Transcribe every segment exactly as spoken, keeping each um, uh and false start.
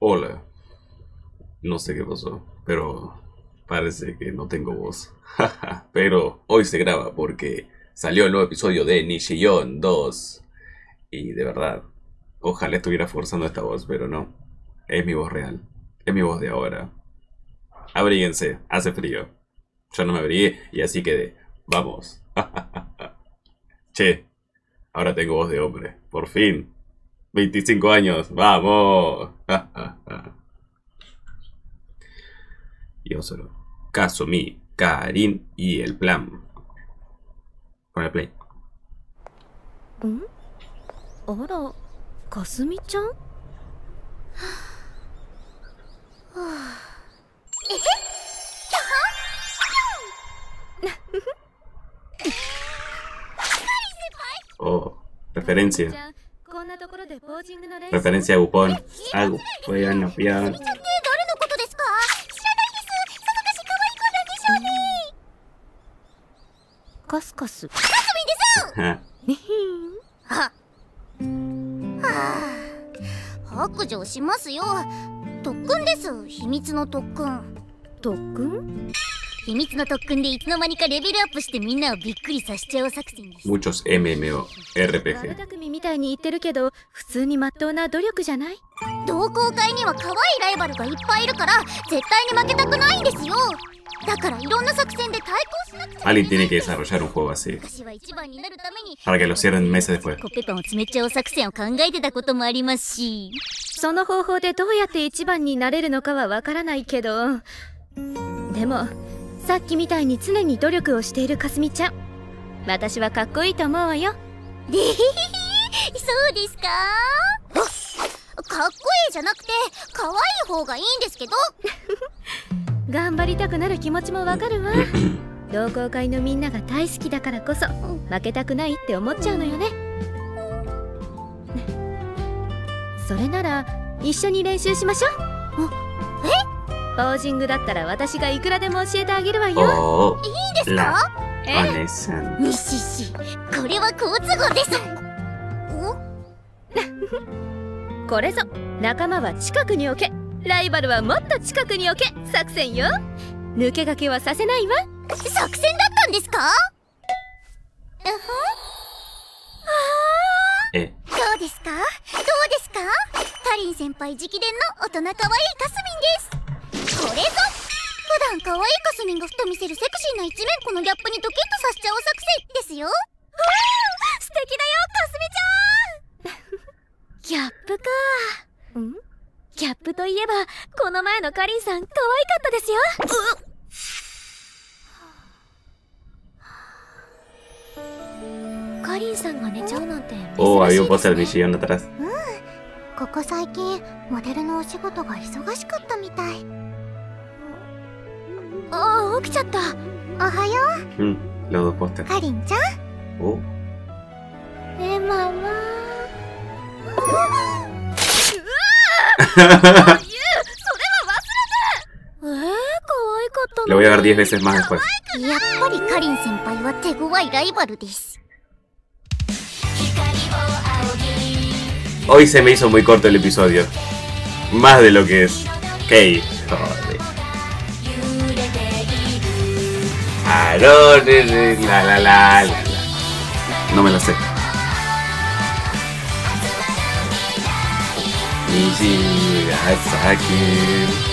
Hola, no sé qué pasó, pero parece que no tengo voz. Pero hoy se graba porque salió el nuevo episodio de Nishiyon dos. Y de verdad, ojalá estuviera forzando esta voz, pero no. Es mi voz real. Es mi voz de ahora. Abríguense, hace frío. Yo no me abrigué y así quedé. Vamos. Che, ahora tengo voz de hombre. Por fin. veinticinco años. Vamos. Yo solo. Kazumi, Karin y el plan. Con el play. んあら、かすみちゃんはあ、えへっ Oh, referencia. こんなところでポージングの練習 Referencia a Gupón. Ah, Gupón, pion. 誰のことですか？知らないです。さぞかし可愛い子なんでしょうね。カスカス。かすみです。ねひん。は。はあ。白状しますよ。特訓です。秘密の特訓。特訓？秘密の特訓でいつの間にかレベルアップしてみんなをびっくりさせちゃう作戦です。 Muchos MMORPG. 悪巧みみたいに言ってるけど、普通に真っ当な努力じゃない？同好会には可愛いライバルがいっぱいいるから絶対に負けたくないんですよ。だからいろんな作戦で対抗しなくちゃ。 Alguien tiene que desarrollar un juego así. 私は一番になるために Para que lo cierren meses después. コッペパンを詰めちゃう作戦を考えてたこともありますし、その方法でどうやって一番になれるのかはわからないけど、でもさっきみたいに常に努力をしているかすみちゃん、私はかっこいいと思うわよ。でへへへ、そうですか？かっこいいじゃなくて可愛い方がいいんですけど。頑張りたくなる気持ちもわかるわ。同好会のみんなが大好きだからこそ負けたくないって思っちゃうのよね。それなら一緒に練習しましょう。え？ポージングだったら私がいくらでも教えてあげるわよ。 Oh, いいです la か？え？ Onesan. にしし、これは好都合です。おこれぞ仲間は近くに置け、ライバルはもっと近くに置け作戦よ。抜け駆けはさせないわ。作戦だったんですか？うふん。 Eh. どうですか？どうですか？カリン先輩直伝の大人可愛いかすみんです。これぞ普段可愛いかすみんがふと見せるセクシーな一面、このギャップにドキッとさせちゃう作戦ですよ。わあ、素敵だよかすみちゃん。ギャップか。ん？ギャップといえばこの前のカリンさん可愛かったですよ。カリンさんが寝ちゃうなんて珍しいですね。 Oh, había un póster de Nishiyon atrás. ここ最近モデルのお仕事が忙しかったみたい。ああ、起きちゃった。おはよう。 Mm, los dos pósters. カリンちゃん。 Oh. え、ママ。うわあ、それは忘れて。えー、可愛かったのに。 Lo voy a ver diez veces más después. やっぱりカリン先輩は手強いライバルです。 Hoy se me hizo muy corto el episodio. Más de lo que es. Ok, joder. Ah, no, la la la la. No me la sé. Nishigasaki.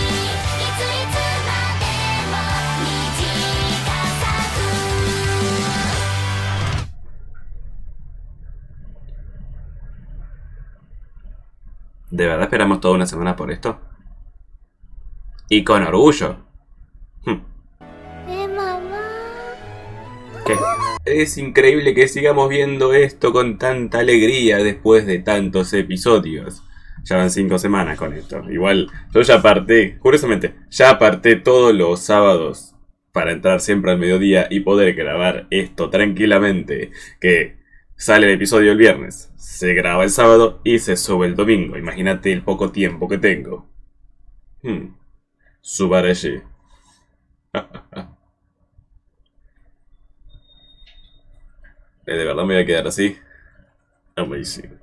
¿De verdad esperamos toda una semana por esto? Y con orgullo. Hm. Eh, mamá. ¿Qué? Es increíble que sigamos viendo esto con tanta alegría después de tantos episodios. Ya van cinco semanas con esto. Igual, yo ya aparté, curiosamente, ya aparté todos los sábados para entrar siempre al mediodía y poder grabar esto tranquilamente. Que sale el episodio el viernes, se graba el sábado y se sube el domingo. Imagínate el poco tiempo que tengo. Hmm. Subarashi. ¿De verdad me voy a quedar así? Amazing.